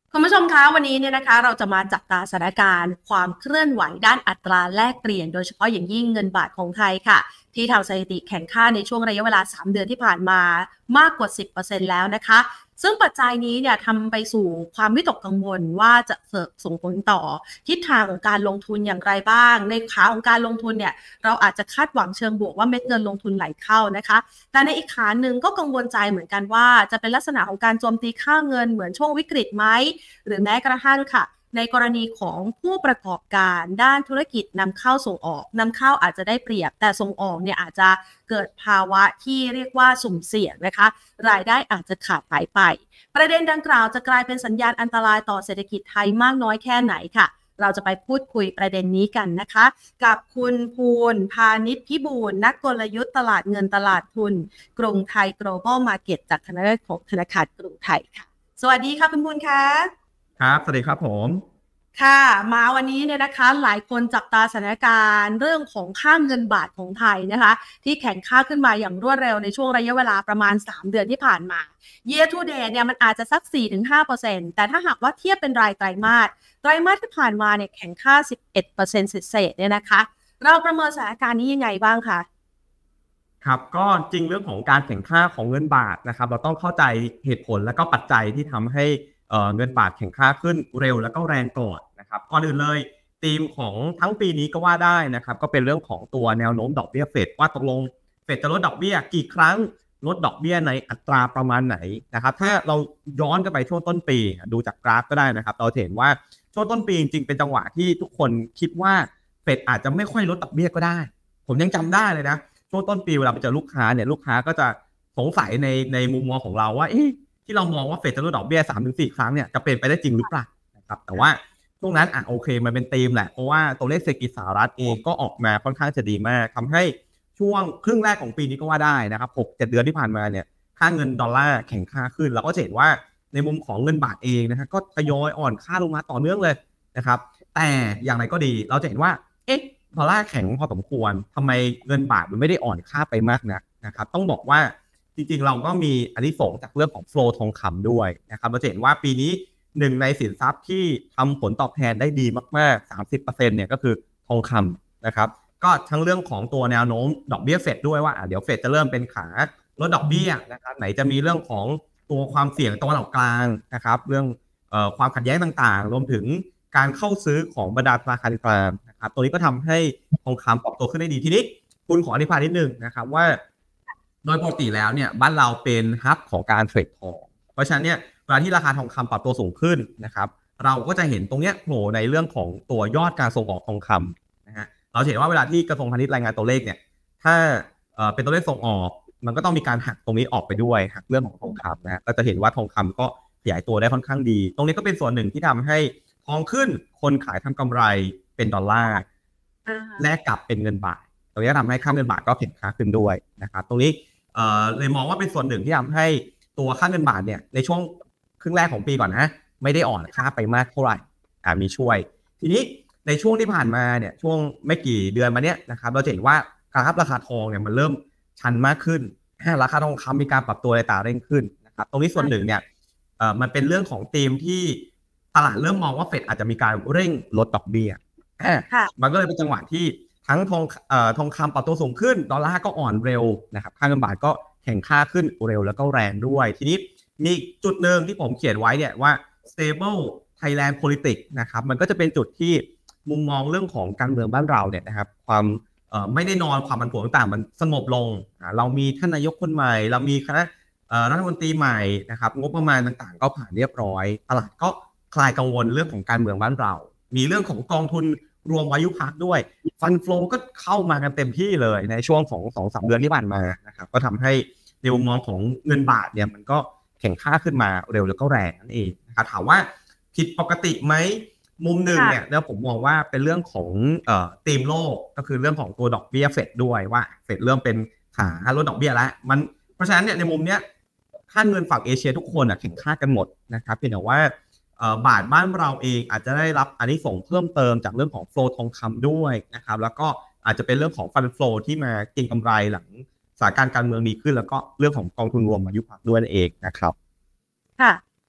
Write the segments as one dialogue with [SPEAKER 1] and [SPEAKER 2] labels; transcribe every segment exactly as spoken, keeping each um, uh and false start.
[SPEAKER 1] คุณผู้ชมคะวันนี้เนี่ยนะคะเราจะมาจับตาสถานการณ์ความเคลื่อนไหวด้านอัตราแลกเปลี่ยนโดยเฉพาะอย่างยิ่งเงินบาทของไทยค่ะที่ทำสถิติแข่งค่าในช่วงระยะเวลาสามเดือนที่ผ่านมามากกว่าสิบเปอร์เซ็นต์แล้วนะคะซึ่งปัจจัยนี้เนี่ยทำไปสู่ความวิตกกังวลว่าจะส่งผลต่อทิศทางของการลงทุนอย่างไรบ้างในขาของการลงทุนเนี่ยเราอาจจะคาดหวังเชิงบวกว่าเม็ดเงินลงทุนไหลเข้านะคะแต่ในอีกขาหนึ่งก็กังวลใจเหมือนกันว่าจะเป็นลักษณะของการโจมตีค่าเงินเหมือนช่วงวิกฤตไหม หรือแม้กระทั่งค่ะในกรณีของผู้ประกอบการด้านธุรกิจนำเข้าส่งออกนำเข้าอาจจะได้เปรียบแต่ส่งออกเนี่ยอาจจะเกิดภาวะที่เรียกว่าสุ่มเสี่ยงนะคะรายได้อาจจะขาดหายไปประเด็นดังกล่าวจะกลายเป็นสัญญาณอันตรายต่อเศรษฐกิจไทยมากน้อยแค่ไหนค่ะเราจะไปพูดคุยประเด็นนี้กันนะคะกับคุณภูลพาณิชพิบูลนักกลยุทธ์ตลาดเงินตลาดทุนกรุงไทย global market จากธนาคารของธนาคารกรุงไทยค่ะสวัสดีค่ะคุณภูลคะ
[SPEAKER 2] ครับสวัสดีครับผม
[SPEAKER 1] ค่ะมาวันนี้เนี่ยนะคะหลายคนจับตาสถานการณ์เรื่องของค่าเงินบาทของไทยนะคะที่แข็งค่าขึ้นมาอย่างรวดเร็วในช่วงระยะเวลาประมาณสามเดือนที่ผ่านมา year to date เนี่ยมันอาจจะสัก สี่ถึงห้าเปอร์เซ็นต์ แต่ถ้าหากว่าเทียบเป็นรายไตรมาสไตรมาสที่ผ่านมาเนี่ยแข็งค่า สิบเอ็ดเปอร์เซ็นต์ เศษๆเนี่ยนะคะเราประเมินสถานการณ์นี้ยังไงบ้างคะ
[SPEAKER 2] ครับก็จริงเรื่องของการแข่งค่าของเงินบาทนะครับเราต้องเข้าใจเหตุผลและก็ปัจจัยที่ทำให้เอ่อเงินบาทแข่งค่าขึ้นเร็วแล้วก็แรงก่อนนะครับก่อนอื่นเลยธีมของทั้งปีนี้ก็ว่าได้นะครับก็เป็นเรื่องของตัวแนวโน้มดอกเบี้ยเฟดว่าตกลงเฟดจะลดดอกเบี้ยกี่ครั้งลดดอกเบี้ยในอัตราประมาณไหนนะครับถ้าเราย้อนกลันไปช่วงต้นปีดูจากกราฟก็ได้นะครับเราเห็นว่าช่วงต้นปีจริงๆเป็นจังหวะที่ทุกคนคิดว่าเฟดอาจจะไม่ค่อยลดดอกเบี้ยก็ได้ผมยังจำได้เลยนะ ช่วงต้นปีเวลาไปเจอลูกค้าเนี่ยลูกค้าก็จะสงสัยในในมุมมองของเราว่าเอ๊ะที่เรามองว่าเฟดจะลดดอกเบี้ย สามถึงสี่ ครั้งเนี่ยจะเป็นไปได้จริงหรือเปล่านะครับแต่ว่าช่วงนั้นอ่ะโอเคมันเป็นธีมแหละเพราะว่าตัวเลขเศรษฐกิจสหรัฐเองก็ออกมาค่อนข้างจะดีมากทำให้ช่วงครึ่งแรกของปีนี้ก็ว่าได้นะครับ หกถึงเจ็ด เดือนที่ผ่านมาเนี่ยค่าเงินดอลลาร์แข็งค่าขึ้นเราก็จะเห็นว่าในมุมของเงินบาทเองนะครับก็ทยอยอ่อนค่าลงมาต่อเนื่องเลยนะครับแต่อย่างไรก็ดีเราจะเห็นว่าเอ๊ะ ดอลลาร์แข็งพอสมควรทำไมเงินบาทมันไม่ได้อ่อนค่าไปมากนักนะครับต้องบอกว่าจริงๆเราก็มีอานิสงส์จากเรื่องของโฟลว์ทองคำด้วยนะครับเราจะเห็นว่าปีนี้หนึ่งในสินทรัพย์ที่ทำผลตอบแทนได้ดีมากๆ สามสิบเปอร์เซ็นต์ เนี่ยก็คือทองคำนะครับก็ทั้งเรื่องของตัวแนวโน้มดอกเบี้ยเฟดด้วยว่าเดี๋ยวเฟดจะเริ่มเป็นขาลดดอกเบี้ยนะครับไหนจะมีเรื่องของตัวความเสี่ยงตะวันออกกลางนะครับเรื่องเอ่อความขัดแย้งต่างๆรวมถึงการเข้าซื้อของบรรดาธนาคารกลางนะครับตัวนี้ก็ทำให้ทองคำปรับตัวขึ้นได้ดีทีนี้คุณขออธิบายนิดนึงนะครับว่าโดยปกติแล้วเนี่ยบ้านเราเป็นฮับของการเทรดทองเพราะฉะนั้นเนี่ยเวลาที่ราคาทองคำปรับตัวสูงขึ้นนะครับเราก็จะเห็นตรงเนี้ยโผล่ในเรื่องของตัวยอดการส่งออกทองคำนะฮะเราเห็นว่าเวลาที่กระทรวงพาณิชย์รายงานตัวเลขเนี่ยถ้าเอ่อเป็นตัวเลขส่งออกมันก็ต้องมีการหักตรงนี้ออกไปด้วยหักเรื่องของทองคำนะฮะก็จะเห็นว่าทองคำก็ขยายตัวได้ค่อนข้างดีตรงนี้ก็เป็นส่วนหนึ่งที่ทำให้ทองขึ้นคนขายทำกำไรเป็นดอลลาร์แลกกลับเป็นเงินบาทตรงนี้ทำให้ค่าเงินบาทก็แข็งค่าขึ้นด้วยนะครับตรงนี้เอ่อเลยมองว่าเป็นส่วนหนึ่งที่ทำให้ตัวค่าเงินบาทเนี่ยในช่วงครึ่งแรกของปีก่อนนะไม่ได้อ่อนค่าไปมากเท่าไหร่อ่ามีช่วยทีนี้ในช่วงที่ผ่านมาเนี่ยช่วงไม่กี่เดือนมาเนี้ยนะครับเราจะเห็นว่ากราฟราคาทองเนี่ยมันเริ่มชันมากขึ้นราคาทองคำมีการปรับตัวในตาเร่งขึ้นนะครับตรงนี้ส่วนหนึ่งเนี่ยเอ่อมันเป็นเรื่องของธีมที่ตลาดเริ่มมองว่าเฟดอาจจะมีการเร่งลดดอกเบี้ยมันก็เลยเป็นจังหวะที่ทั้งทองเอ่อทองคำปรับตัวสูงขึ้นดอลลาร์ก็อ่อนเร็วนะครับค่าเงินบาทก็แข็งค่าขึ้นเร็วแล้วก็แรงด้วยทีนี้มีจุดหนึ่งที่ผมเขียนไว้เนี่ยว่า stable Thailand politics นะครับมันก็จะเป็นจุดที่มุมมองเรื่องของการเมืองบ้านเราเนี่ยนะครับความเอ่อไม่ได้นอนความผันผวนต่างๆมันสงบลงเรามีท่านนายกคนใหม่เรามีคณะรัฐมนตรีใหม่นะครับงบประมาณต่างๆก็ผ่านเรียบร้อยตลาดก็คลายกังวลเรื่องของการเมืองบ้านเรามีเรื่องของกองทุนรวมวายุพักด้วยฟันโฟลก็เข้ามากันเต็มที่เลยในช่วงของ สองถึงสาม เดือนที่ผ่านมานะครับก็ทำให้ในมุมมองของเงินบาทเนี่ยมันก็แข็งค่าขึ้นมาเร็วแล้วก็แรงนั่นเองนะครับถามว่าผิดปกติไหมมุมหนึ่งเนี่ยแล้วผมมองว่าเป็นเรื่องของเอ่อธีมโลกก็คือเรื่องของตัวดอกเบี้ยเฟดด้วยว่าเฟดเริ่มเป็นขาลดดอกเบี้ยแล้วมันเพราะฉะนั้นเนี่ยในมุมเนี้ยค่าเงินฝั่งเอเชียทุกคนอ่ะแข็งค่ากันหมดนะครับเพียงแต่ว่าบาทบ้านเราเองอาจจะได้รับอานิสงส์เพิ่มเติมจากเรื่องของโฟลว์ทองคำด้วยนะครับแล้วก็อาจจะเป็นเรื่องของฟันโฟลว์ที่มาเก็งกำไรหลังสถานการณ์การเมืองดีขึ้นแล้วก็เรื่องของกองทุนรวมอายุพักด้วยนั่นเองนะครับ
[SPEAKER 1] ค่ะ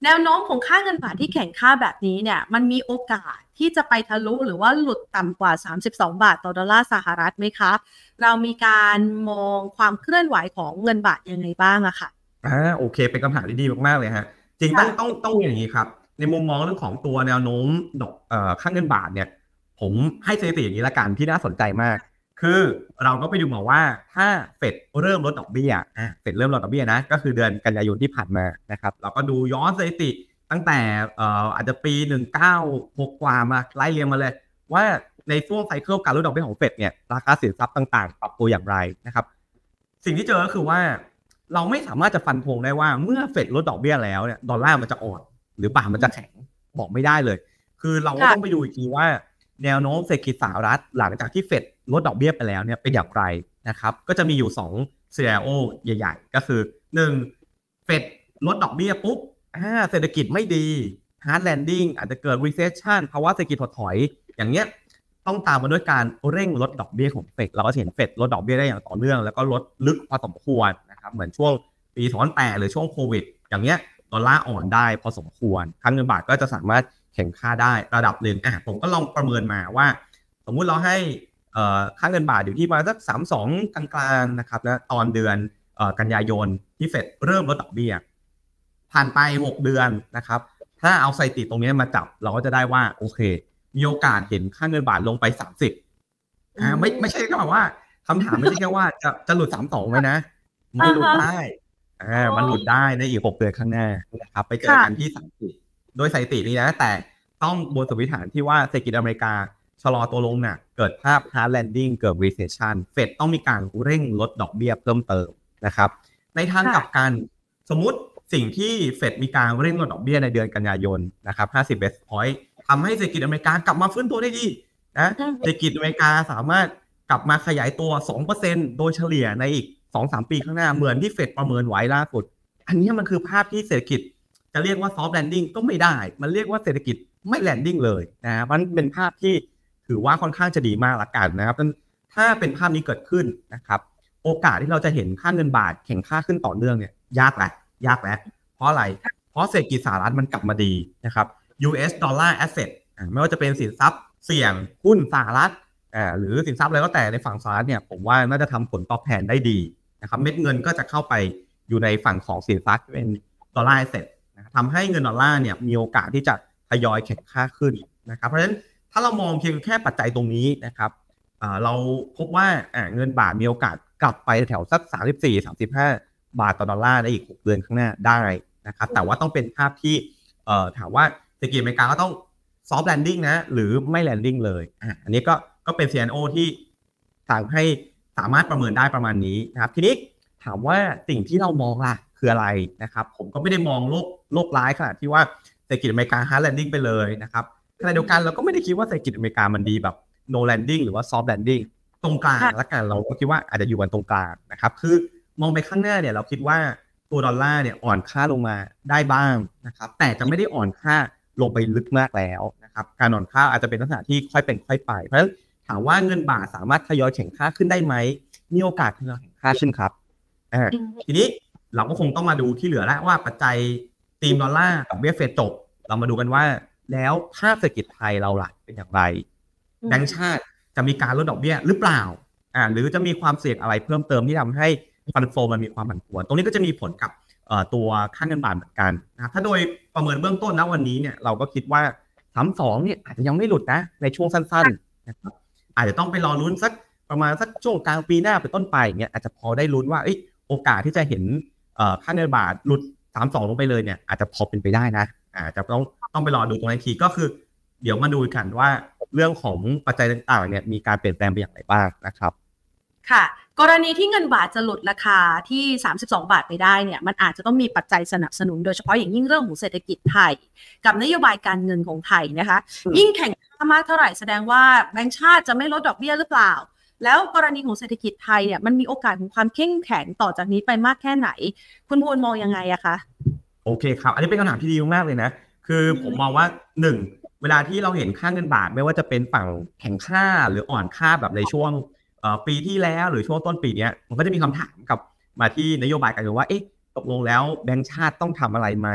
[SPEAKER 1] แนวโน้มของค่าเงินบาทที่แข็งค่าแบบนี้เนี่ยมันมีโอกาสที่จะไปทะลุหรือว่าหลุดต่ำกว่าสามสิบสองบาทต่อดอลลาร์สหรัฐไหมคะเรามีการมองความเคลื่อนไหวของเงินบาทยังไงบ้างอะค่ะ
[SPEAKER 2] อ่าโอเคเป็นคำถามที่ดีมากๆเลยฮะจริงต้องต้องต้องอย่างนี้ครับในมุมมองเรื่องของตัวแนวโน้มดอกเอ่อค่าเงินบาทเนี่ยผมให้สถิติอย่างนี้ละกันที่น่าสนใจมากคือเราก็ไปดูมาว่าถ้าเฟดเริ่มลดดอกเบี้ยอ่ะเฟดเริ่มลดดอกเบี้ยนะก็คือเดือนกันยายนที่ผ่านมานะครับเราก็ดูย้อนสถิติตั้งแต่เอ่ออาจจะปีหนึ่งเก้าหกกว่ามาไล่เรียงมาเลยว่าในช่วงไซเคิลการลดดอกเบี้ยของเฟดเนี่ยราคาสินทรัพย์ต่างๆปรับตัวอย่างไรนะครับสิ่งที่เจอก็คือว่าเราไม่สามารถจะฟันธงได้ว่าเมื่อเฟดลดดอกเบี้ยแล้วเนี่ยดอลลาร์มันจะอ่อนหรือบาทมันจะแข็งบอกไม่ได้เลยคือเราก็ต้องไปดูอีกทีว่าแนวโน้มเศรษฐกิจสหรัฐหลังจากที่เฟดลดดอกเบี้ยไปแล้วเนี่ยเป็นอย่างไรนะครับก็จะมีอยู่สองซีนาริโอใหญ่ๆก็คือหนึ่งเฟดลดดอกเบี้ยปุ๊บอ่าเศรษฐกิจไม่ดี hard landing อาจจะเกิด recession ภาวะเศรษฐกิจถดถอยอย่างเงี้ยต้องตามมาด้วยการเร่งลดดอกเบี้ยของเฟดเราก็เห็นเฟดลดดอกเบี้ยได้อย่างต่อเนื่องแล้วก็ลดลึกพอสมควรนะครับเหมือนช่วงปีสองพันแปดหรือช่วงโควิดอย่างเงี้ยดอลลาร์อ่อนได้พอสมควรค่าเงินบาทก็จะสามารถแข่งค่าได้ระดับหนึ่งอ่ะผมก็ลองประเมินมาว่าสมมุติเราให้ค่าเงินบาทอยู่ที่ประมาณสักสามสิบสองกลางๆนะครับนะตอนเดือนกันยายนที่เฟดเริ่มลดดอกเบี้ยผ่านไปหกเดือนนะครับถ้าเอาสถิติตรงนี้มาจับเราก็จะได้ว่าโอเคมีโอกาสเห็นค่าเงินบาทลงไปสามสิบอ่าไม่ไม่ใช่ก็แบบว่าคำถามไม่ใช่แค่ว่าจะจะหลุดสามสิบสองไหมนะไม่หลุดได้อ่ามันหลุดได้ในอีกหกเดือนข้างหน้านะครับไปเจอกันที่สามสิบโดยสถิตินี้นะแต่ต้องบนสมมติฐานที่ว่าเศรษฐกิจอเมริกาชะลอตัวลงน่ะเกิดภาพ hard landing เกิด recession เฟดต้องมีการเร่งลดดอกเบี้ยเพิ่มเติมนะครับในทางกลับกันสมมุติสิ่งที่เฟดมีการเร่งลดดอกเบี้ยในเดือนกันยายนนะครับห้าสิบ basis point ทำให้เศรษฐกิจอเมริกากลับมาฟื้นตัวได้ดีนะเศรษฐกิจอเมริกาสามารถกลับมาขยายตัว สองเปอร์เซ็นต์ โดยเฉลี่ยในอีก สองถึงสาม ปีข้างหน้าเหมือนที่เฟดประเมินไว้ล่าสุดอันนี้มันคือภาพที่เศรษฐกิจจะเรียกว่า soft landing ก็ไม่ได้มันเรียกว่าเศรษฐกิจไม่ landing เลยนะมันเป็นภาพที่ถือว่าค่อนข้างจะดีมากละกันนะครับถ้าเป็นภาพนี้เกิดขึ้นนะครับโอกาสที่เราจะเห็นค่าเงินบาทแข็งค่าขึ้นต่อเนื่องเนี่ยยากแหละยากแล้วเพราะอะไรเพราะเศรษฐกิจสหรัฐมันกลับมาดีนะครับ ยู เอส dollar asset ไม่ว่าจะเป็นสินทรัพย์เสี่ยงหุ้นสหรัฐหรือสินทรัพย์อะไรก็แต่ในฝั่งสหรัฐเนี่ยผมว่าน่าจะทำผลตอบแทนได้ดีนะครับเม็ดเงินก็จะเข้าไปอยู่ในฝั่งของสินทรัพย์เป็น dollar asset ทำให้เงินดอลลาร์เนี่ยมีโอกาสที่จะทยอยแข็งค่าขึ้นนะครับเพราะฉะนั้นถ้าเรามองเพียงแค่ปัจจัยตรงนี้นะครับเราพบว่าเงินบาทมีโอกาสกลับไปแถวสักสามสิบสี่ สามสิบห้าบาทต่อดอลลาร์ในอีกหกเดือนข้างหน้าได้นะครับแต่ว่าต้องเป็นภาพที่ถามว่าเศรษฐกิจอเมริกาก็ต้อง soft landing นะหรือไม่ landing เลยอ่ะอันนี้ก็ก็เป็น ซี เอ็น โอ ที่ทำให้สามารถประเมินได้ประมาณนี้นะครับทีนี้ถามว่าสิ่งที่เรามองล่ะคืออะไรนะครับผมก็ไม่ได้มองโลกโลกร้ายขนาดที่ว่าเศรษฐกิจอเมริกา hard landing ไปเลยนะครับขณะเดียวกันเราก็ไม่ได้คิดว่าเศรษฐกิจอเมริกามันดีแบบ no landing หรือว่า soft landing ตรงกลางละกันเราก็คิดว่าอาจจะอยู่กันตรงกลางนะครับคือมองไปข้างหน้าเนี่ยเราคิดว่าตัวดอลลาร์เนี่ยอ่อนค่าลงมาได้บ้างนะครับแต่จะไม่ได้อ่อนค่าลงไปลึกมากแล้วนะครับการอ่อนค่าอาจจะเป็นลักษณะที่ค่อยเป็นค่อยไปเพราะฉะนั้นถามว่าเงินบาทสามารถทยอยแข็งค่าขึ้นได้ไหมมีโอกาสทยอยแข็งค่าขึ้นครับทีนี้เราก็คงต้องมาดูที่เหลือแล้วว่าปัจจัยธีมดอลลาร์กับเบี้ยเฟดจบเรามาดูกันว่าแล้วภาพเศรษฐกิจไทยเราล่ะเป็นอย่างไรแบงก์ชาติจะมีการลดดอกเบี้ยหรือเปล่าอ่าหรือจะมีความเสี่ยงอะไรเพิ่มเติมที่ทำให้ฟันโฟมันมีความผันผวนตรงนี้ก็จะมีผลกับตัวค่าเงินบาทเหมือนกันนะถ้าโดยประเมินเบื้องต้นณวันนี้เนี่ยเราก็คิดว่าสามสิบสองเนี่ยอาจจะยังไม่หลุดนะในช่วงสั้นๆนะครับอาจจะต้องไปรอลุ้นสักประมาณสักช่วงกลางปีหน้าเป็นต้นไปอย่างเงี้ยอาจจะพอได้ลุ้นว่าโอกาสที่จะเห็นค่าเงินบาทหลุดสามสิบสองลงไปเลยเนี่ยอาจจะพอเป็นไปได้นะอาจจะต้องต้องไปรอดูตรงนั้นทีก็คือเดี๋ยวมาดูกันว่าเรื่องของปัจจัยต่างๆเนี่ยมีการเปลี่ยนแปลงไปอย่างไรบ้างนะครับ
[SPEAKER 1] ค่ะกรณีที่เงินบาทจะหลุดราคาที่สามสิบสองบาทไปได้เนี่ยมันอาจจะต้องมีปัจจัยสนับสนุนโดยเฉพาะอย่างยิ่งเรื่องของเศรษฐกิจไทยกับนโยบายการเงินของไทยนะคะยิ่งแข่งค่ามากเท่าไหร่แสดงว่าแบงก์ชาติจะไม่ลดดอกเบี้ยหรือเปล่าแล้วกรณีของเศรษฐกิจไทยเนี่ยมันมีโอกาสของความเข้มแข็งต่อจากนี้ไปมากแค่ไหนคุณภูลมองยังไงอะคะ
[SPEAKER 2] โอเคครับอันนี้เป็นคำถามที่ดีมากเลยนะคือผมมองว่าหนึ่งเวลาที่เราเห็นค่าเงินบาทไม่ว่าจะเป็นฝั่งแข็งค่าหรืออ่อนค่าแบบในช่วงปีที่แล้วหรือช่วงต้นปีนี้มันก็จะมีคำถามกับมาที่นโยบายการเงินว่าเอ๊ะตกลงแล้วแบงก์ชาติต้องทำอะไรไหม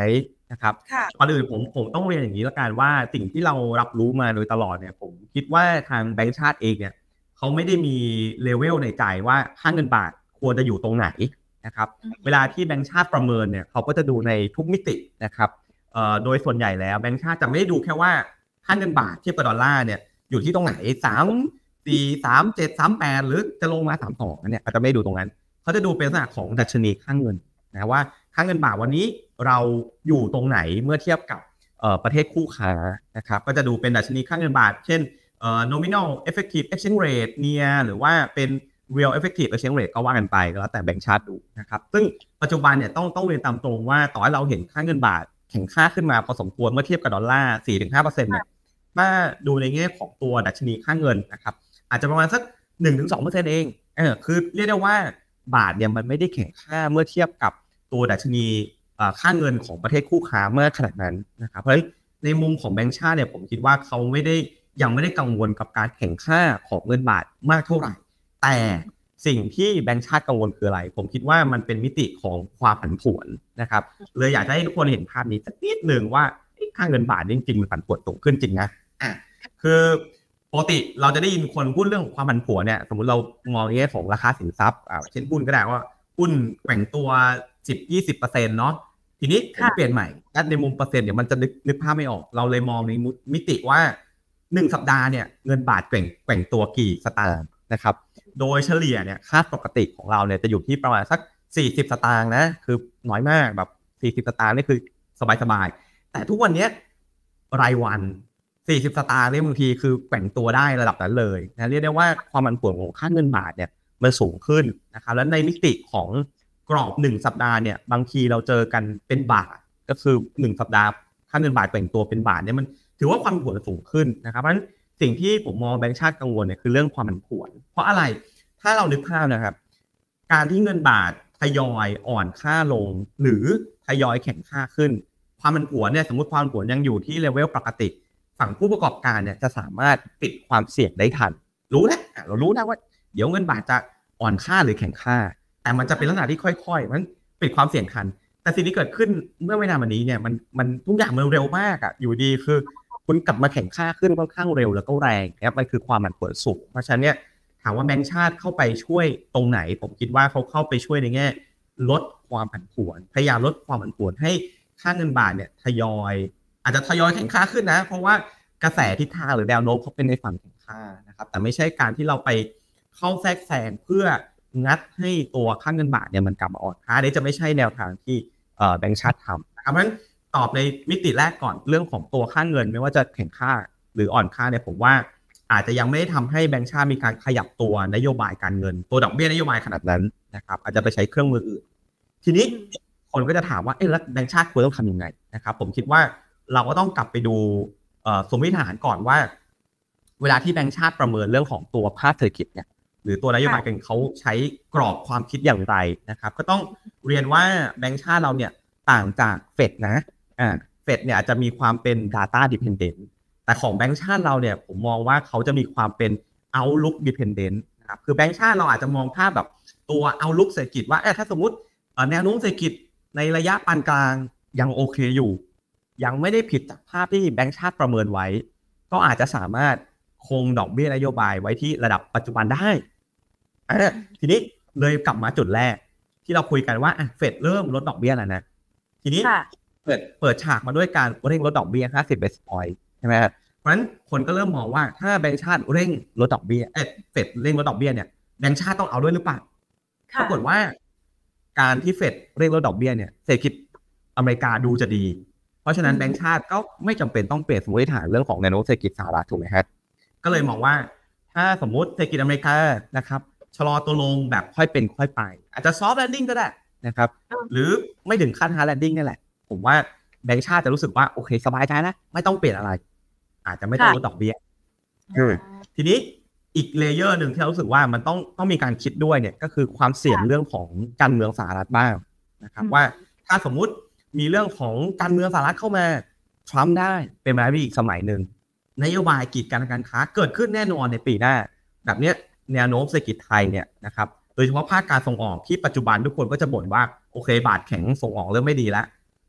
[SPEAKER 2] นะครับก่อนอื่นผมผมต้องเรียนอย่างนี้แล้วกันว่าสิ่งที่เรารับรู้มาโดยตลอดเนี่ยผมคิดว่าทางแบงก์ชาติเองเนี่ยเขาไม่ได้มีเลเวลในใจว่าค่าเงินบาทควรจะอยู่ตรงไหนนะครับเวลาที่แบงก์ชาติประเมินเนี่ยเขาก็จะดูในทุกมิตินะครับเอ่อโดยส่วนใหญ่แล้วแบงก์ชาติจะไม่ได้ดูแค่ว่าค่าเงินบาทเทียบกับดอลลาร์เนี่ยอยู่ที่ตรงไหนสาม สี่ สาม เจ็ด สาม แปดหรือจะลงมาสามสิบสองเนี่ยเขาจะไม่ดูตรงนั้นเขาจะดูเป็นลักษณะของดัชนีค่าเงินนะว่าค่าเงินบาทวันนี้เราอยู่ตรงไหนเมื่อเทียบกับประเทศคู่ค้านะครับก็จะดูเป็นดัชนีค่าเงินบาทเช่น nominal effective exchange rate เนี่ยหรือว่าเป็น real effective exchange rate ก็ว่ากันไปก็แล้วแต่แบงก์ชาติดูนะครับซึ่งปัจจุบันเนี่ยต้องต้องเรียนตามตรงว่าต่อให้เราเห็นค่าเงินบาทแข็งค่าขึ้นมาพอสมควรเมื่อเทียบกับดอลลาร์ สี่ถึงห้าเปอร์เซ็นต์ เนี่ยถ้าดูในแง่ของตัวดัชนีค่าเงินนะครับอาจจะประมาณสัก หนึ่งถึงสองเปอร์เซ็นต์ เองเออคือเรียกได้ว่าบาทเนี่ยมันไม่ได้แข็งค่าเมื่อเทียบกับตัวดัชนีค่าเงินของประเทศคู่ค้าเมื่อขนาดนั้นนะครับเพราะฉะนั้นในมุมของแบงก์ชาติเนี่ยผมคิดว่าเขาไม่ได้ยังไม่ได้กังวลกับการแข็งค่าของเงินบาทมากเท่าไหร่แต่สิ่งที่แบงก์ชาติกังวลคืออะไรผมคิดว่ามันเป็นมิติของความผันผวนนะครับเลยอยากให้ทุกคนเห็นภาพนี้สักนิดหนึ่งว่าค่าเงินบาทจริงๆมันผันผวนสูงขึ้นจริงนะอ่ะคือปกติเราจะได้ยินคนพูดเรื่องความผันผวนเนี่ยสมมุติเรามองในแง่ของราคาสินทรัพย์อ่าเช่นหุ้นก็ได้ว่าหุ้นแกว่งตัว สิบถึงยี่สิบเปอร์เซ็นต์ เนาะทีนี้ผมเปลี่ยนใหม่ถ้าในมุมเปอร์เซ็นต์เนี่ยมันจะนึกนึกภาพไม่ออกเราเลยมองในมิติว่าหนึ่งสัปดาห์เนี่ยเงินบาทแกว่งแกว่งตัวกี่สตางค์นะครับโดยเฉลี่ยเนี่ยค่าปกติของเราเนี่ยจะอยู่ที่ประมาณสักสี่สิบสตางค์นะคือน้อยมากแบบสี่สิบสตางค์นี่คือสบายๆแต่ทุกวันนี้รายวันสี่สิบสตางค์เนี่ยบางทีคือแกว่งตัวได้ระดับนั้นเลยนะเรียกได้ว่าความผันผวนของค่าเงินบาทเนี่ยมันสูงขึ้นนะครับแล้วในมิติของกรอบหนึ่งสัปดาห์เนี่ยบางทีเราเจอกันเป็นบาทก็คือหนึ่งสัปดาห์ค่าเงินบาทแกว่งตัวเป็นบาทเนี่ยมันถือว่าความผันผวนสูงขึ้นนะครับเพราะฉะนั้นสิ่งที่ผมมองแบงก์ชาติกังวลเนี่ยคือเรื่องความผันผวนเพราะอะไรถ้าเรานึกภาพนะครับการที่เงินบาททยอยอ่อนค่าลงหรือทยอยแข็งค่าขึ้นความผันผวนเนี่ยสมมติความผันผวนยังอยู่ที่เลเวลปกติฝั่งผู้ประกอบการเนี่ยจะสามารถปิดความเสี่ยงได้ทันรู้แล้วเรารู้นะว่าเดี๋ยวเงินบาทจะอ่อนค่าหรือแข็งค่าแต่มันจะเป็นลักษณะที่ค่อยๆมันปิดความเสี่ยงทันแต่สิ่งที่เกิดขึ้นเมื่อไม่นานมานี้เนี่ยมันมันทุกอย่างมันเร็วมากอ่ะอยู่ดีคือคุณกลับมาแข็งค่าขึ้นค่อนข้างเร็วแล้วก็แรงเนี่ยมันคือความผันผวนสูงเพราะฉะนั้นเนี่ยถามว่าแบงก์ชาติเข้าไปช่วยตรงไหนผมคิดว่าเขาเข้าไปช่วยในแง่ลดความผันผวนพยายามลดความผันผวนให้ค่าเงินบาทเนี่ยทยอยอาจจะทยอยแข็งค่าขึ้นนะเพราะว่ากระแสทิศทางหรือแนวโน้มเขาเป็นในฝั่งแข็งค่านะครับแต่ไม่ใช่การที่เราไปเข้าแทรกแซงเพื่องัดให้ตัวค่าเงินบาทเนี่ยมันกลับมาอ่อนค่านี่จะไม่ใช่แนวทางที่แบงก์ชาติทำนะครับเพราะฉะนั้นตอบในมิติแรกก่อนเรื่องของตัวค่าเงินไม่ว่าจะแข็งค่าหรืออ่อนค่าเนี่ยผมว่าอาจจะยังไม่ได้ทำให้แบงก์ชาติมีการขยับตัวนโยบายการเงินตัวดอกเบี้ยนโยบายขนาดนั้นนะครับอาจจะไปใช้เครื่องมืออื่นทีนี้คนก็จะถามว่าเอ๊ะแล้วแบงก์ชาติควรต้องทำยังไงนะครับผมคิดว่าเราก็ต้องกลับไปดูสมมติฐานก่อนว่าเวลาที่แบงก์ชาติประเมินเรื่องของตัวภาคเศรษฐกิจเนี่ยหรือตัวนโยบายการเขาใช้กรอบความคิดอย่างไรนะครับก็ต้องเรียนว่าแบงก์ชาติเราเนี่ยต่างจากเฟดนะอ่าเฟดเนี่ยอาจจะมีความเป็น data dependent แต่ของแบงก์ชาติเราเนี่ยผมมองว่าเขาจะมีความเป็น outlook dependent นะครับคือแบงก์ชาติเราอาจจะมองภาพแบบตัว outlook เศรษฐกิจว่าถ้าสมมติแนวโน้มเศรษฐกิจในระยะปานกลางยังโอเคอยู่ยังไม่ได้ผิดจากภาพที่แบงก์ชาติประเมินไว้ก็อาจจะสามารถคงดอกเบี้ยนโยบายไว้ที่ระดับปัจจุบันได้ทีนี้เลยกลับมาจุดแรกที่เราคุยกันว่าเฟดเริ่มลดดอกเบี้ยแล้วนะทีนี้เปิดเปิดฉากมาด้วยการเร่งลดดอกเบี้ยห้าสิบ basis point ใช่ไหมครับเพราะฉะนั้นคนก็เริ่มมองว่าถ้าแบงก์ชาติเร่งลดดอกเบี้ยเออเฟดเร่งลดดอกเบี้ยเนี่ยแบงก์ชาติต้องเอาด้วยหรือเปล่าปรากฏว่าการที่เฟดเร่งลดดอกเบี้ยเนี่ยเศรษฐกิจอเมริกาดูจะดีเพราะฉะนั้นแบงก์ชาติก็ไม่จำเป็นต้องเปลี่ยนสมมติฐานเรื่องของแนวโน้มเศรษฐกิจสหรัฐถูกไหมครับก็เลยมองว่าถ้าสมมติเศรษฐกิจอเมริกานะครับชะลอตัวลงแบบค่อยเป็นค่อยไปอาจจะ soft landing ก็ได้นะครับหรือไม่ถึงขั้น hard landing นี่แหละผมว่าแบงก์ชาติจะรู้สึกว่าโอเคสบายใจนะไม่ต้องเปลี่ยนอะไรอาจจะไม่ต้องลดดอกเบี้ยทีนี้อีกเลเยอร์หนึ่งที่เรารู้สึกว่ามันต้องต้องมีการคิดด้วยเนี่ยก็คือความเสี่ยงเรื่องของการเมืองสหรัฐบ้างนะครับว่าถ้าสมมุติมีเรื่องของการเมืองสหรัฐเข้ามาทรัมป์ได้เป็นไปได้อีกสมัยหนึ่งนโยบายกีดกันการค้าเกิดขึ้นแน่นอนในปีหน้าแบบนี้แนวโน้มเศรษฐกิจไทยเนี่ยนะครับโดยเฉพาะภาคการส่งออกที่ปัจจุบันทุกคนก็จะบ่นว่าโอเคบาทแข็งส่งออกเริ่มไม่ดีแล้ว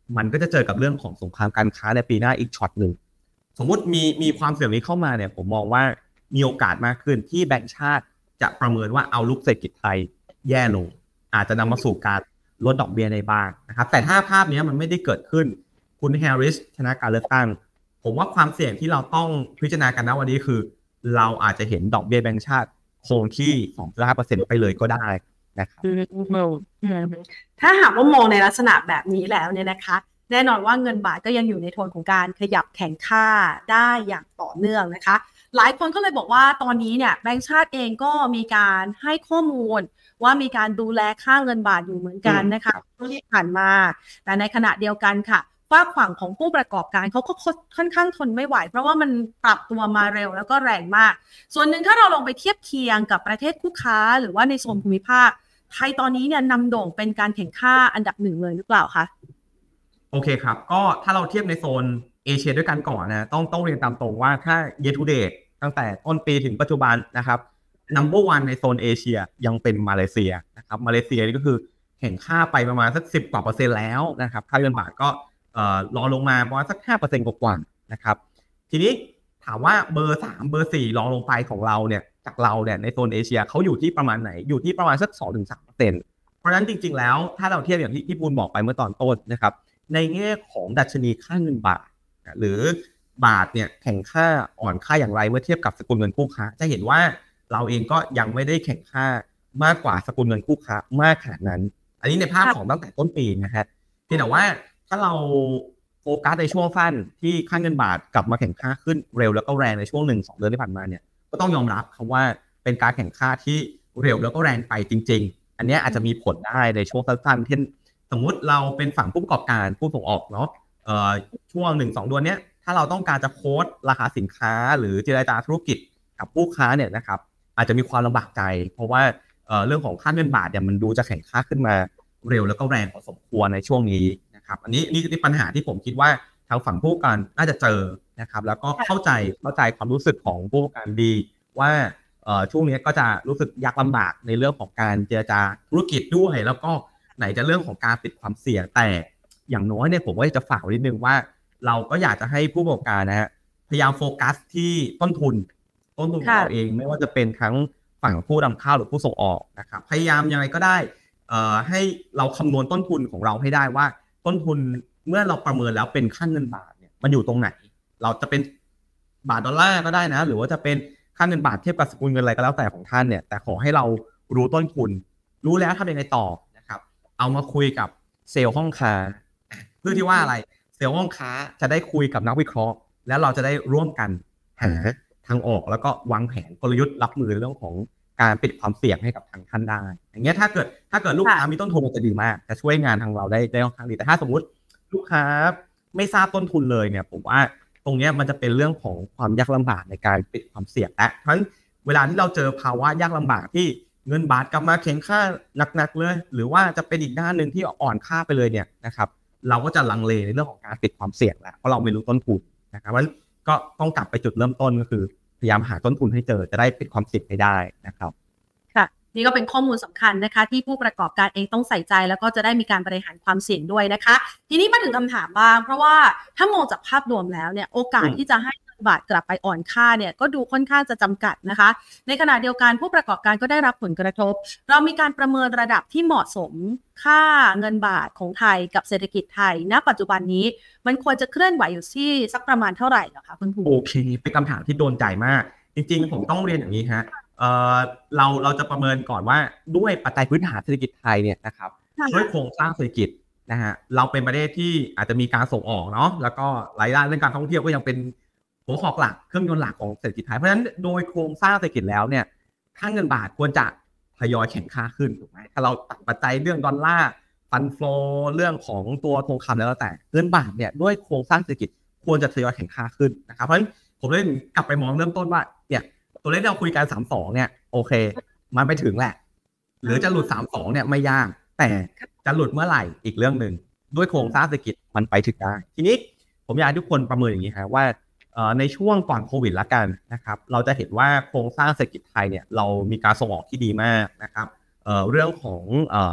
[SPEAKER 2] มันก็จะเจอกับเรื่องของสงครามการค้าในปีหน้าอีกช็อตหนึ่งสมมุติมีมีความเสี่ยงนี้เข้ามาเนี่ยผมมองว่ามีโอกาสมากขึ้นที่แบงก์ชาติจะประเมินว่าเอาลุกเศรษฐกิจไทยแย่ลงอาจจะนำมาสู่การลดดอกเบี้ยในบ้างนะครับแต่ถ้าภาพนี้มันไม่ได้เกิดขึ้นคุณแฮร์ริสชนะการเลือกตั้งผมว่าความเสี่ยงที่เราต้องพิจารณากันนะวันนี้คือเราอาจจะเห็นดอกเบี้ยแบงก์ชาติคงที่ สองจุดห้าเปอร์เซ็นต์ ไปเลยก็ได้นะครับ
[SPEAKER 1] ถ้าหากว่ามองในลักษณะแบบนี้แล้วเนี่ยนะคะแน่นอนว่าเงินบาทก็ยังอยู่ในโทนของการขยับแข็งค่าได้อย่างต่อเนื่องนะคะหลายคนก็เลยบอกว่าตอนนี้เนี่ยแบงก์ชาติเองก็มีการให้ข้อมูลว่ามีการดูแลค่าเงินบาทอยู่เหมือนกันนะคะที่ผ่านมาแต่ในขณะเดียวกันค่ะฝากฝั่งของผู้ประกอบการเขาก็ค่อนข้างทนไม่ไหวเพราะว่ามันปรับตัวมาเร็วแล้วก็แรงมากส่วนหนึ่งถ้าเราลองไปเทียบเคียงกับประเทศคู่ค้าหรือว่าในโซนภูมิภาคไทยตอนนี้เนี่ยนำโด่งเป็นการแข่งค่าอันดับหนึ่งเลยหรือเปล่าคะ
[SPEAKER 2] โอเคครับก็ถ้าเราเทียบในโซนเอเชียด้วยกันก่อนนะต้องต้องเรียนตามตรงว่าถ้า year to date ตั้งแต่ต้นปีถึงปัจจุบันนะครับ number one ในโซนเอเชียยังเป็นมาเลเซียนะครับมาเลเซียนี่ก็คือแข่งค่าไปประมาณสักสิบกว่าเปอร์เซ็นต์แล้วนะครับค่าเงินบาทก็เอ่อรอลงมาประมาณสัก ห้าเปอร์เซ็นต์ กว่าๆนะครับทีนี้ถามว่าเบอร์สามเบอร์สี่รองลงไปของเราเนี่ยจากเราเนี่ยในโซนเอเชียเขาอยู่ที่ประมาณไหนอยู่ที่ประมาณสัก สองถึงสามเปอร์เซ็นต์ เพราะฉะนั้นจริงๆแล้วถ้าเราเทียบอย่างที่พี่ปูนบอกไปเมื่อตอนต้นนะครับในแง่ของดัชนีค่าเงินบาทหรือบาทเนี่ยแข่งค่าอ่อนค่าอย่างไรเมื่อเทียบกับสกุลเงินคู่ค้าจะเห็นว่าเราเองก็ยังไม่ได้แข่งค่ามากกว่าสกุลเงินคู่ค้ามากขนาดนั้นอันนี้ในภาพของตั้งแต่ต้นปีนะฮะเพียงแต่ว่าถ้าเราโฟกัสในช่วงสั้นที่ค่าเงินบาทกลับมาแข่งค่าขึ้นเร็วแล้วก็แรงในช่วงหนึ่งสองเดือนที่ผ่านมาเนี่ยก็ต้องยอมรับคำว่าเป็นการแข่งค่าที่เร็วแล้วก็แรงไปจริงๆอันนี้อาจจะมีผลได้ในช่วงสั้นๆเช่นสมมุติเราเป็นฝั่งผู้ประกอบการผู้ส่งออกเนาะเอ่อช่วงหนึ่งสองเดือนเนี้ยถ้าเราต้องการจะโค้ดราคาสินค้าหรือเจรจาธุรกิจกับผู้ค้าเนี่ยนะครับอาจจะมีความลำบากใจเพราะว่าเอ่อเรื่องของค่าเงินบาทเนี่ยมันดูจะแข่งค่าขึ้นมาเร็วแล้วก็แรงพอสมควรในช่วงนี้นะครับอันนี้นี่คือปัญหาที่ผมคิดว่าทางฝั่งผู้ประกอบการน่าจะเจอนะครับแล้วก็เข้าใจเข้าใจความรู้สึกของผู้ประกอบการดีว่าเอ่อช่วงนี้ก็จะรู้สึกยากลำบากในเรื่องของการเจรจาธุรกิจด้วยแล้วก็ไหนจะเรื่องของการปิดความเสี่ยงแต่อย่างน้อยเนี่ยผมว่าจะฝากไว้นิดนึงว่าเราก็อยากจะให้ผู้ประกอบการนะฮะพยายามโฟกัสที่ต้นทุนต้นทุนของเราเองไม่ว่าจะเป็นทั้งฝั่งผู้นำเข้าหรือผู้ส่งออกนะครับพยายามยังไงก็ได้เอ่อให้เราคำนวณต้นทุนของเราให้ได้ว่าต้นทุนเมื่อเราประเมินแล้วเป็นค่าเงินบาทเนี่ยมันอยู่ตรงไหนเราจะเป็นบาทดอลลาร์ก็ได้นะหรือว่าจะเป็นค่าเงินบาทเทียบกับสกุลเงินอะไรก็แล้วแต่ของท่านเนี่ยแต่ขอให้เรารู้ต้นทุนรู้แล้วทำยังไงต่อนะครับเอามาคุยกับเซลล์ห้องค้าเพื่อที่ว่าอะไรเซลล์ห้องค้าจะได้คุยกับนักวิเคราะห์แล้วเราจะได้ร่วมกันหาทางออกแล้วก็วางแผนกลยุทธ์รับมือเรื่องของการปิดความเสี่ยงให้กับทางท่านได้อย่างเงี้ยถ้าเกิดถ้าเกิดลูกค้ามีต้นทุนมันจะดีมากจะช่วยงานทางเราได้ได้ค่อนข้างดีแต่ถ้าสมมุติลูกค้าไม่ทราบต้นทุนเลยเนี่ยผมว่าตรงเนี้ยมันจะเป็นเรื่องของความยากลำบากในการปิดความเสี่ยงและเพราะฉะนั้นเวลาที่เราเจอภาวะยากลำบากที่เงินบาทกลับมาแข็งค่าหนักๆเลยหรือว่าจะเป็นอีกด้านนึงที่อ่อนค่าไปเลยเนี่ยนะครับเราก็จะลังเลในเรื่องของการปิดความเสี่ยงแล้วเพราะเราไม่รู้ต้นทุนนะครับเพราะฉะนั้นก็ต้องกลับไปจุดเริ่มต้นก็คือพยายามหาต้นทุนให้เจอจะได้ปิดความเสี่ยงให้ได้นะครับ
[SPEAKER 1] ค่ะนี่ก็เป็นข้อมูลสำคัญนะคะที่ผู้ประกอบการเองต้องใส่ใจแล้วก็จะได้มีการบริหารความเสี่ยงด้วยนะคะทีนี้มาถึงคำถามบ้างเพราะว่าถ้ามองจากภาพรวมแล้วเนี่ยโอกาสที่จะให้บาทกลับไปอ่อนค่าเนี่ยก็ดูค่อนข้างจะจำกัดนะคะในขณะเดียวกันผู้ประกอบการก็ได้รับผลกระทบเรามีการประเมินระดับที่เหมาะสมค่าเงินบาทของไทยกับเศรษฐกิจไทยณปัจจุบันนี้มันควรจะเคลื่อนไหวอยู่ที่สักประมาณเท่าไหร่เหรอคะคุณภูมิ
[SPEAKER 2] โอเคเป็นคำถามที่โดนใจมากจริงๆผมต้องเรียนอย่างนี้ฮะเอ่อเราเราจะประเมินก่อนว่าด้วยปัจจัยพื้นฐานเศรษฐกิจไทยเนี่ยนะครับด้วยโครงสร้างเศรษฐกิจนะฮะเราเป็นประเทศที่อาจจะมีการส่งออกเนาะแล้วก็รายได้เรื่องการท่องเที่ยวก็ยังเป็นหัวหอกหลักเครื่องยนต์หลักของเศรษฐกิจไทยเพราะฉะนั้นโดยโครงสร้างเศรษฐกิจแล้วเนี่ยค่าเงินบาทควรจะทยอยแข็งค่าขึ้นถูกไหมถ้าเราตัดปัจจัยเรื่องดอลลาร์ฟันโฟเรื่องของตัวทองคำแล้วแต่เงินบาทเนี่ยด้วยโครงสร้างเศรษฐกิจควรจะทยอยแข็งค่าขึ้นนะครับเพราะฉะนั้นผมเลยกลับไปมองเริ่มต้นว่าเนี่ยตัวเลขที่เราคุยกันสามสิบสองเนี่ยโอเคมันไปถึงแหละหรือจะหลุดสามสิบสองเนี่ยไม่ยากแต่จะหลุดเมื่อไหร่อีกเรื่องนึงด้วยโครงสร้างเศรษฐกิจมันไปถึงได้ทีนี้ผมอยากให้ทุกคนประเมินอย่างนี้ครับว่าในช่วงก่อนโควิดละกันนะครับเราจะเห็นว่าโครงสร้างเศรษฐกิจไทยเนี่ยเรามีการส่งออกที่ดีมากนะครับ เอ่อเรื่องของเอ่อ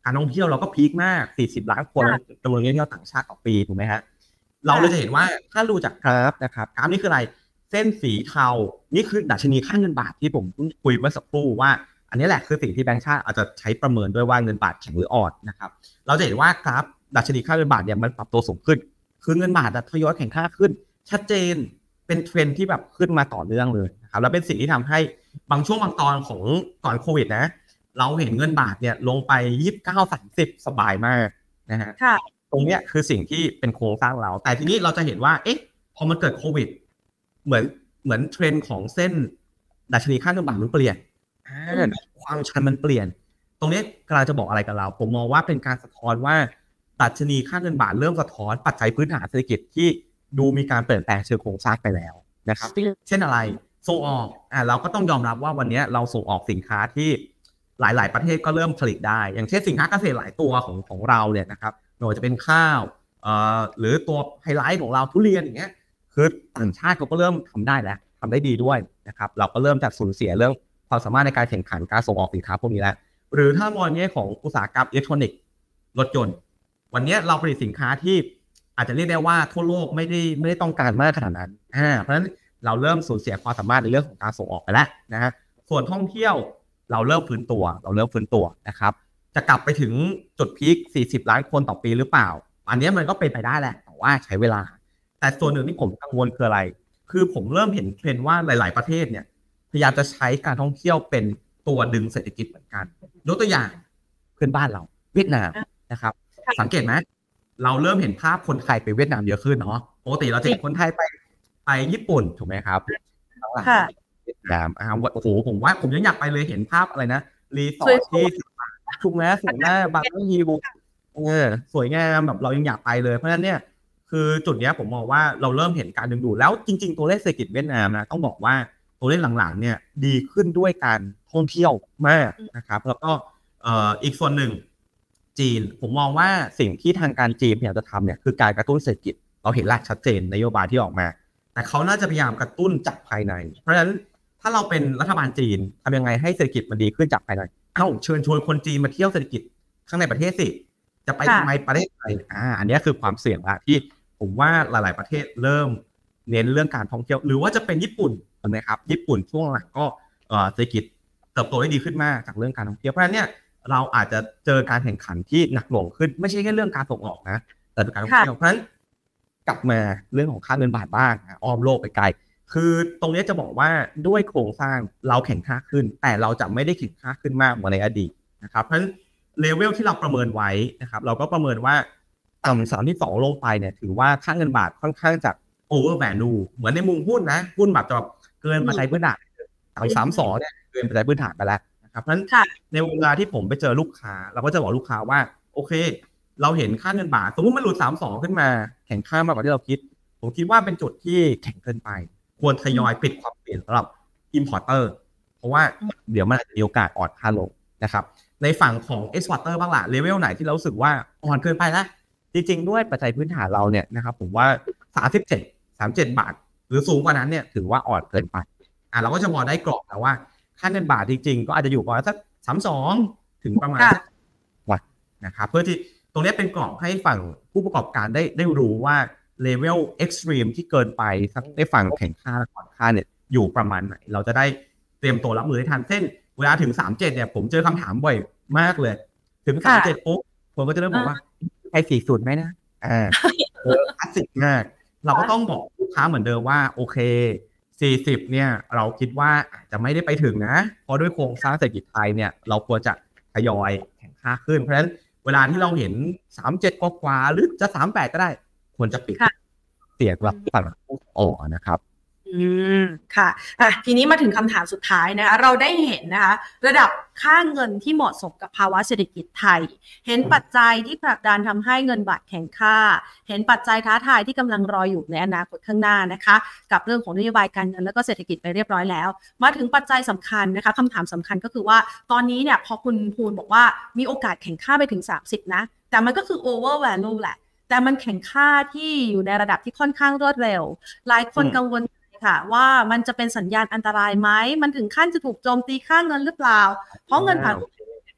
[SPEAKER 2] การท่องเที่ยวเราก็พีคมากสี่สิบล้านคนจำนวนนักท่องเที่ยวต่างชาติต่อปีถูกไหมฮะเราเลยจะเห็นว่าถ้าดูจากกราฟนะครับกราฟนี้คืออะไรเส้นสีเทานี่คือดัชนีค่าเงินบาทที่ผมคุยเมื่อสักครู่ว่าอันนี้แหละคือสิ่งที่แบงก์ชาติอาจจะใช้ประเมินด้วยว่าเงินบาทแข็งหรืออ่อนนะครับเราจะเห็นว่ากราฟดัชนีค่าเงินบาทเนี่ยมันปรับตัวสูงขึ้นคือเงินบาททยอยแข็งค่าขึ้นชัดเจนเป็นเทรนที่แบบขึ้นมาต่อเนื่องเลยนะครับแล้วเป็นสิ่งที่ทำให้บางช่วงบางตอนของก่อนโควิดนะเราเห็นเงินบาทเนี่ยลงไปยี่สิบเก้า สามสิบสบายมากนะฮะตรงเนี้ยคือสิ่งที่เป็นโครงสร้างเราแต่ทีนี้เราจะเห็นว่าเอ๊ะพอมันเกิดโควิดเหมือนเหมือนเทรนของเส้นดัชนีค่าเงินบาทมันเปลี่ยนความชันมันเปลี่ยนตรงนี้กำลังจะบอกอะไรกับเราผมมองว่าเป็นการสะท้อนว่าดัชนีค่าเงินบาทเริ่มสะท้อนปัจจัยพื้นฐานเศรษฐกิจที่ดูมีการเปลี่ยนแปลงเชิงโครงสร้างไปแล้วนะครับเช่นอะไรส่งออกอ่าเราก็ต้องยอมรับว่าวันนี้เราส่งออกสินค้าที่หลายๆประเทศก็เริ่มผลิตได้อย่างเช่นสินค้าเกษตรหลายตัวของของเราเนี่ยนะครับไม่ว่าจะเป็นข้าวเอ่อหรือตัวไฮไลท์ของเราทุเรียนอย่างเงี้ยคือต่างชาติเขาก็เริ่มทำได้แล้วทำได้ดีด้วยนะครับเราก็เริ่มจากสูญเสียเรื่องความสามารถในการแข่งขันการส่งออกสินค้าพวกนี้แล้วหรือถ้ามองในแง่ของอุตสาหกรรมอิเล็กทรอนิกส์รถยนต์วันนี้เราผลิตสินค้าที่อาจจะเรียกได้ว่าทั่วโลกไม่ได้ไม่ได้ต้องการมากขนาดนั้นอ่าเพราะฉะนั้นเราเริ่มสูญเสียความสามารถในเรื่องของการส่งออกไปแล้วนะฮะส่วนท่องเที่ยวเราเริ่มฟื้นตัวเราเริ่มฟื้นตัวนะครับจะกลับไปถึงจุดพีคสี่สิบล้านคนต่อปีหรือเปล่าอันนี้มันก็เป็นไปได้แหละแต่ว่าใช้เวลาแต่ส่วนหนึ่งที่ผมกังวลคืออะไรคือผมเริ่มเห็นเทรนด์ว่าหลายๆประเทศเนี่ยพยายามจะใช้การท่องเที่ยวเป็นตัวดึงเศรษฐกิจเหมือนกันยกตัวอย่างเพื่อนบ้านเราเวียดนามนะครับสังเกตไหมเราเริ่มเห็นภาพคนไทยไปเวียดนามเยอะขึ้นเนาะปกติเราจะเห็นคนไทยไปไปญี่ปุ่นถูกไหมครับค่ะเวียดนามอ่าโอ้โหผมว่าผมยังอยากไปเลยเห็นภาพอะไรนะรีสอร์ทที่ถูกไหมสวยมากบางทีเออสวยงามแบบเรายังอยากไปเลยเพราะฉะนั้นเนี่ยคือจุดนี้ผมมองว่าเราเริ่มเห็นการดึงดูดแล้วจริงๆตัวเลขเศรษฐกิจเวียดนามนะต้องบอกว่าตัวเลขหลังๆเนี่ยดีขึ้นด้วยการท่องเที่ยวมากนะครับแล้วก็เอ่ออีกส่วนหนึ่งจีนผมมองว่าสิ่งที่ทางการจีนพยายามจะทำเนี่ยคือการกระตุ้นเศรษฐกิจเราเห็นละชัดเจนนโยบายที่ออกมาแต่เขาน่าจะพยายามกระตุ้นจากภายในเพราะฉะนั้นถ้าเราเป็นรัฐบาลจีนทำยังไงให้เศรษฐกิจมันดีขึ้นจากภายในเอ้าเชิญชวนคนจีนมาเที่ยวเศรษฐกิจข้างในประเทศสิจะไปทำไมประเทศไทยอ่าอันนี้คือความเสี่ยงละที่ผมว่าหลายๆประเทศเริ่มเน้นเรื่องการท่องเที่ยวหรือว่าจะเป็นญี่ปุ่นนะครับญี่ปุ่นช่วงหลังก็เศรษฐกิจเติบโตได้ดีขึ้นมากจากเรื่องการท่องเที่ยวเพราะฉะนั้นเนี่ยเราอาจจะเจอการแข่งขันที่หนักหน่วงขึ้นไม่ใช่แค่เรื่องการส่งออกนะแต่การท่องเที่ยวเพราะฉะนั้นกลับมาเรื่องของค่าเงินบาทบ้างอ้อมโลกไปไกลคือตรงนี้จะบอกว่าด้วยโครงสร้างเราแข่งค่าขึ้นแต่เราจะไม่ได้แข่งค่าขึ้นมากเหมือนในอดีตนะครับเพราะฉะนั้นเลเวลที่เราประเมินไว้นะครับเราก็ประเมินว่าต่ำสามที่สองลงไปเนี่ยถือว่าค่าเงินบาทค่อนข้างจะ over value เหมือนในมุมหุ้นนะหุ้นแบบจะเกินปัจจัยพื้นฐานต่ำสามสองเนี่ยเกินปัจจัยพื้นฐานไปแล้วนะครับเพราะฉะนั้นในเวลาที่ผมไปเจอลูกค้าเราก็จะบอกลูกค้าว่าโอเคเราเห็นค่าเงินบาทสมมติมันหลุดสามสองขึ้นมาแข่งค่ามากกว่าที่เราคิดผมคิดว่าเป็นจุดที่แข็งเกินไปควรทยอยปิดความเปลี่ยนสำหรับ importer เพราะว่าเดี๋ยวมันอาจจะมีโอกาสอ่อนค่าลงนะครับในฝั่งของ exporter บ้างล่ะเลเวลไหนที่เรารู้สึกว่าอ่อนเกินไปแล้วจริงๆด้วยปัจจัยพื้นฐานเราเนี่ยนะครับผมว่าสามสิบเจ็ด สามสิบเจ็ดบาทหรือสูงกว่านั้นเนี่ยถือว่าอ่อนเกินไปอ่ะเราก็จะมองได้กรอบแล้วว่าค่าเงินบาทจริงๆก็อาจจะอยู่ประมาณสักสามสิบสองถึงประมาณวัดนะครับเพื่อที่ตรงนี้เป็นกรอบให้ฝั่งผู้ประกอบการได้ได้รู้ว่าเลเวลเอ็กซ์ตรีมที่เกินไปทั้งในฝั่งแข่งค่าและก่อนค่าเนี่ยอยู่ประมาณไหนเราจะได้เตรียมตัวรับมือได้ทันเส้นเวลาถึงสามสิบเจ็ดเนี่ยผมเจอคำถามบ่อยมากเลยถึงสามสิบเจ็ดปุ๊บผมก็จะเริ่มบอกว่าใครสี่สุดไหมนะอ่าเออคลาสสิกมากเราก็ต้องบอกลูกค้าเหมือนเดิมว่าโอเคสี่สิบเนี่ยเราคิดว่าอาจจะไม่ได้ไปถึงนะเพราะด้วยโครงสร้างเศรษฐกิจไทยเนี่ยเราควรจะทยอยแข่งค่าขึ้นเพราะฉะนั้นเวลาที่เราเห็นสามสิบเจ็ดกว่าๆหรือจะสามสิบแปดก็ได้ควรจะปิดเสียกับฝั่งผู้ส่งออกนะครับ
[SPEAKER 1] อืมค่ะอ่ะทีนี้มาถึงคำถามสุดท้ายนะคะเราได้เห็นนะคะระดับค่าเงินที่เหมาะสมกับภาวะเศรษฐกิจไทยเห็นปัจจัยที่ผลักดันทำให้เงินบาทแข็งค่าเห็นปัจจัยท้าทายที่กำลังรออยู่ในอนาคตข้างหน้านะคะกับเรื่องของนโยบายการเงินและก็เศรษฐกิจไปเรียบร้อยแล้วมาถึงปัจจัยสำคัญนะคะคำถามสำคัญก็คือว่าตอนนี้เนี่ยพอคุณภูลบอกว่ามีโอกาสแข็งค่าไปถึงสามสิบนะแต่มันก็คือ over value แหละแต่มันแข็งค่าที่อยู่ในระดับที่ค่อนข้างรวดเร็วหลายคนกังวลค่ะว่ามันจะเป็นสัญญาณอันตรายไหมมันถึงขั้นจะถูกโจมตีค่าเงินหรือเปล่าเพราะเงินผ่าน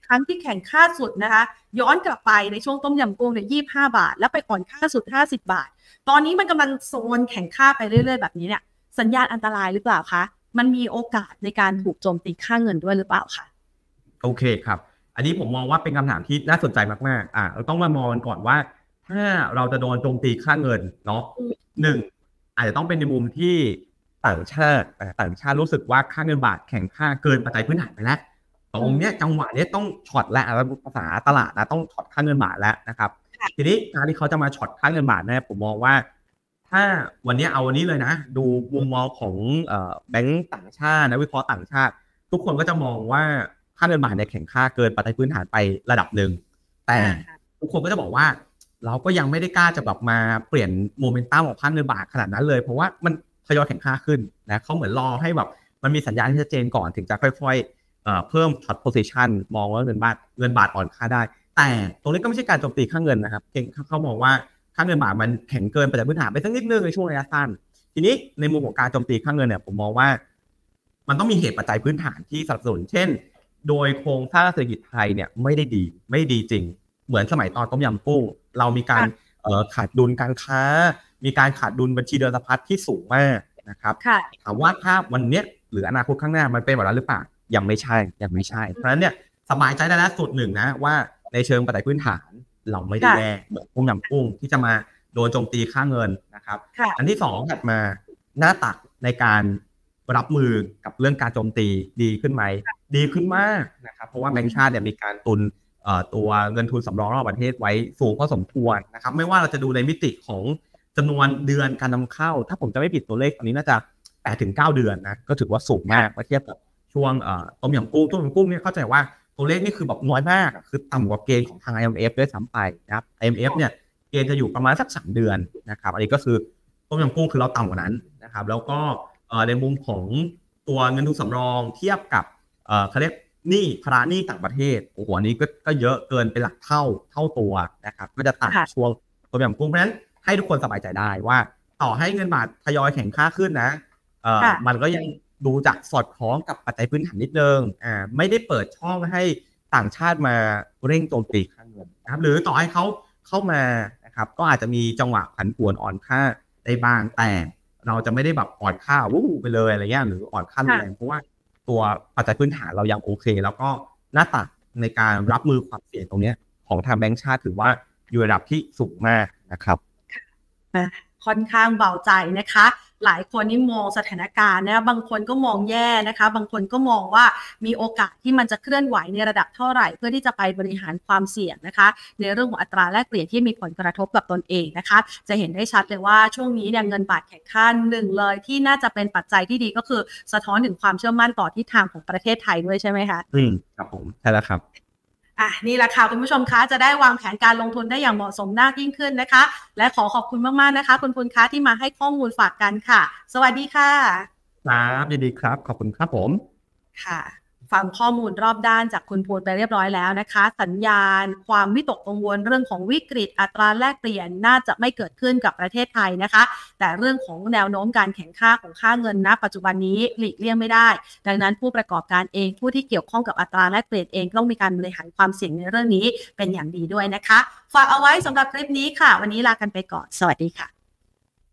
[SPEAKER 1] ครั้งที่แข่งค่าสุดนะคะย้อนกลับไปในช่วงต้มยำกุ้งเนี่ยยี่สิบห้าบาทแล้วไปอ่อนค่าสุดห้าสิบบาทตอนนี้มันกำลังโซนแข่งค่าไปเรื่อยๆแบบนี้เนี่ยสัญญาณอันตรายหรือเปล่าคะมันมีโอกาสในการถูกโจมตีค่าเงินด้วยหรือเปล่าคะ
[SPEAKER 2] โอเคครับอันนี้ผมมองว่าเป็นคำถามที่น่าสนใจมากๆอ่าเราต้องมามองกันก่อนว่าถ้าเราจะโดนโจมตีค่าเงินเนาะหนึ่งอาจจะต้องเป็นในมุมที่ต่างชาติต่างชาติรู้สึกว่าค่าเงินบาทแข็งค่าเกินปัจจัยพื้นฐานไปแล้วตรงเนี้ยจังหวะนี้ต้องช็อตแล้วภาษาตลาดนะต้องช็อตค่าเงินบาทแล้วนะครับทีนี้การที่เขาจะมาช็อตค่าเงินบาทเนี่ยผมมองว่าถ้าวันนี้เอาวันนี้เลยนะดูมุมมองของแบงก์ต่างชาตินะวิเคราะห์ต่างชาติทุกคนก็จะมองว่าค่าเงินบาทเนี่ยแข็งค่าเกินปัจจัยพื้นฐานไประดับหนึ่งแต่ทุกคนก็จะบอกว่าเราก็ยังไม่ได้กล้าจะแบบมาเปลี่ยนโมเมนตัมของค่าเงินบาทขนาดนั้นเลยเพราะว่ามันทยอยแข็งค่าขึ้นนะเขาเหมือนรอให้แบบมันมีสัญญาณที่ชัดเจนก่อนถึงจะค่อยๆเอ่อเพิ่มช็อตโพซิชันมองว่าเงินบาทเงินบาทอ่อนค่าได้แต่ตรงนี้ก็ไม่ใช่การโจมตีค่าเงินนะครับเขามองว่าค่าเงินบาทมันแข็งเกินปัจจัยพื้นฐานไปสักนิดนึงในช่วงระยะสั้นทีนี้ในมุมของการโจมตีค่าเงินเนี่ยผมมองว่ามันต้องมีเหตุปัจจัยพื้นฐานที่สนับสนุนเช่นโดยโครงสร้างเศรษฐกิจไทยเนี่ยไม่ได้ดีไม่ดีจริงเหมือนสมัยตอนต้มยำกุ้งเรามีการขาดดุลการค้ามีการขาดดุลบัญชีเดินสะพัดที่สูงมากนะครับถามว่าถ้าวันนี้หรืออนาคตข้างหน้ามันเป็นแบบนั้นหรือเปล่ายังไม่ใช่ยังไม่ใช่เพราะฉะนั้นเนี่ยสบายใจได้แล้วสุดหนึ่งนะว่าในเชิงปัจจัยพื้นฐานเราไม่ได้แย่เหมือนต้มยำกุ้งที่จะมาโดนโจมตีค่าเงินนะครับอันที่สองถัดมาหน้าตักในการรับมือกับเรื่องการโจมตีดีขึ้นไหมดีขึ้นมากนะครับเพราะว่าแบงก์ชาติเนี่ยมีการตุนตัวเงินทุนสำรองระหว่างประเทศไว้สูงพอสมควรนะครับไม่ว่าเราจะดูในมิติของจำนวนเดือนการนำเข้าถ้าผมจะไม่ผิดตัวเลขตอนนี้น่าจะ แปดถึงเก้า เดือนนะก็ถือว่าสูงมากเมื่อเทียบกับช่วงต้มยำกุ้งต้มยำกุ้งเนี่ยเข้าใจว่าตัวเลขนี่คือแบบน้อยมากคือต่ำกว่าเกณฑ์ของทาง ไอ เอ็ม เอฟ ด้วยซ้ำไปนะครับ ไอ เอ็ม เอฟ เนี่ยเกณฑ์จะอยู่ประมาณสักสามเดือนนะครับอันนี้ก็คือต้มยำกุ้งคือเราต่ำกว่านั้นนะครับแล้วก็ในมุมของตัวเงินทุนสำรองเทียบกับเขาเรียกหนี้ภาระหนี้ต่างประเทศโอ้โหอันนี้ก็ก็เยอะเกินเป็นหลักเท่าเท่าตัวนะครับก็จะต่างช่วงต้มยำกุ้งเพราะฉะนั้นให้ทุกคนสบายใจได้ว่าต่อให้เงินบาททยอยแข็งค่าขึ้นนะเอ่อมันก็ยังดูจากสอดคล้องกับปัจจัยพื้นฐานนิดนึงอ่าไม่ได้เปิดช่องให้ต่างชาติมาเร่งโจมตีค่าเงินนะครับหรือต่อให้เขาเข้ามานะครับก็อาจจะมีจังหวะผันผวนอ่อนค่าได้บ้างแต่เราจะไม่ได้แบบอ่อนค่าวู้ไปเลยอะไรเงี้ยหรืออ่อนค่าแรงเพราะว่าตัวปัจจัยพื้นฐานเรายังโอเคแล้วก็หน้าตักในการรับมือความเสี่ยงตรงนี้ของทางแบงก์ชาติถือว่าอยู่ระดับที่สูงมากนะครับ
[SPEAKER 1] ค่อนข้างเบาใจนะคะหลายคนนี่มองสถานการณ์นะบางคนก็มองแย่นะคะบางคนก็มองว่ามีโอกาสที่มันจะเคลื่อนไหวในระดับเท่าไหร่เพื่อที่จะไปบริหารความเสี่ยงนะคะในเรื่องของอัตราแลกเปลี่ยนที่มีผลกระทบกับตนเองนะคะจะเห็นได้ชัดเลยว่าช่วงนี้เนี่ยเงินบาทแข็งค่าหนึ่งเลยที่น่าจะเป็นปัจจัยที่ดีก็คือสะท้อนถึงความเชื่อมั่นต่อทิศทางของประเทศไทยด้วยใช่ไหมคะ
[SPEAKER 2] อืมครับผมใช่แล้วครับ
[SPEAKER 1] อ่ะนี่แหละค่ะคุณผู้ชมคะจะได้วางแผนการลงทุนได้อย่างเหมาะสมมากยิ่งขึ้นนะคะและขอขอบคุณมากๆนะคะคุณปุณคะที่มาให้ข้อมูลฝากกันค่ะสวัสดีค่ะ
[SPEAKER 2] ครับยินดีครับขอบคุณครับผม
[SPEAKER 1] ค่ะฟังข้อมูลรอบด้านจากคุณภูลไปเรียบร้อยแล้วนะคะสัญญาณความวิตกกังวลเรื่องของวิกฤตอัตราแลกเปลี่ยนน่าจะไม่เกิดขึ้นกับประเทศไทยนะคะแต่เรื่องของแนวโน้มการแข่งค่าของค่าเงินณปัจจุบันนี้หลีกเลี่ยงไม่ได้ดังนั้นผู้ประกอบการเองผู้ที่เกี่ยวข้องกับอัตราแลกเปลี่ยนเองต้องมีการบริหารความเสี่ยงในเรื่องนี้เป็นอย่างดีด้วยนะคะฝากเอาไว้สำหรับคลิปนี้ค่ะวันนี้ลากันไปก่อนสวัสดีค่ะ